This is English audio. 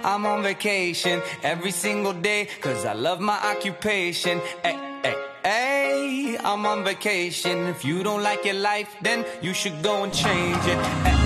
I'm on vacation every single day, cause I love my occupation. Ay, ay, ay, I'm on vacation. If you don't like your life, then you should go and change it. Ay,